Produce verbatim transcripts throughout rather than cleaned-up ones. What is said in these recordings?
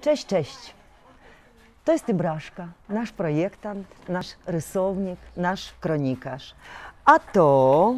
Cześć, cześć. To jest Ibraszka, nasz projektant, nasz rysownik, nasz kronikarz. A to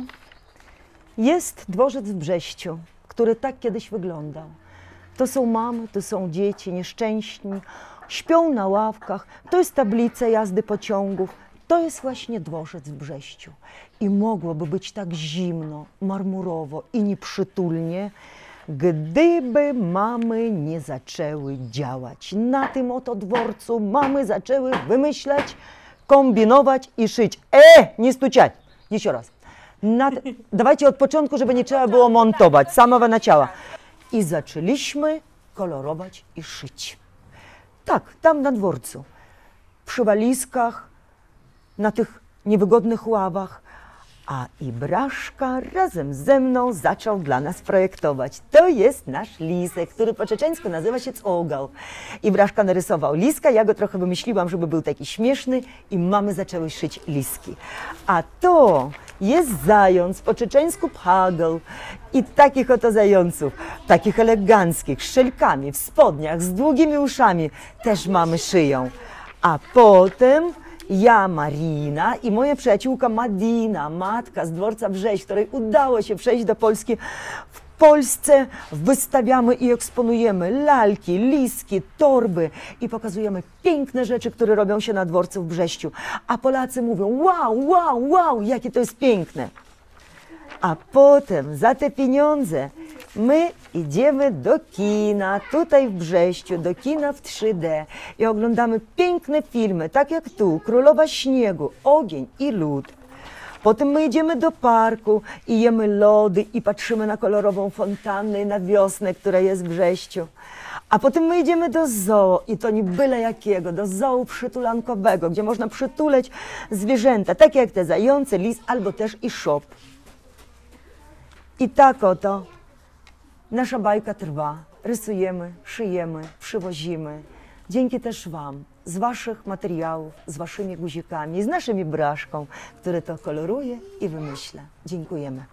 jest dworzec w Brześciu, który tak kiedyś wyglądał. To są mamy, to są dzieci nieszczęśni, śpią na ławkach, to jest tablica jazdy pociągów. To jest właśnie dworzec w Brześciu. I mogłoby być tak zimno, marmurowo i nieprzytulnie, gdyby mamy nie zaczęły działać. Na tym oto dworcu mamy zaczęły wymyślać, kombinować i szyć. E, nie stuciać! Jeszcze raz. Nad... Dawajcie od początku, żeby nie trzeba było montować, samego na ciała. I zaczęliśmy kolorować i szyć. Tak, tam na dworcu, przy walizkach, na tych niewygodnych ławach, a Ibraszka razem ze mną zaczął dla nas projektować. To jest nasz lisek, który po czeczeńsku nazywa się Cogał. Ibraszka narysował liska, ja go trochę wymyśliłam, żeby był taki śmieszny i mamy zaczęły szyć liski. A to jest zając, po czeczeńsku Pchagał. I takich oto zająców, takich eleganckich, z szelkami, w spodniach, z długimi uszami też mamy szyją. A potem ja, Marina i moja przyjaciółka Madina, matka z dworca Brześć, której udało się przejść do Polski. W Polsce wystawiamy i eksponujemy lalki, liski, torby i pokazujemy piękne rzeczy, które robią się na dworcu w Brześciu. A Polacy mówią: wow, wow, wow, jakie to jest piękne. A potem za te pieniądze my idziemy do kina, tutaj w Brześciu, do kina w trzy D i oglądamy piękne filmy, tak jak tu, Królowa Śniegu, Ogień i Lód. Potem my idziemy do parku i jemy lody i patrzymy na kolorową fontannę i na wiosnę, która jest w Brześciu. A potem my idziemy do zoo i to nie byle jakiego, do zoo przytulankowego, gdzie można przytuleć zwierzęta, takie jak te zające, lis albo też i szop. I tak oto nasza bajka trwa. Rysujemy, szyjemy, przywozimy. Dzięki też Wam, z Waszych materiałów, z Waszymi guzikami, z naszym Ibraszką, który to koloruje i wymyśla. Dziękujemy.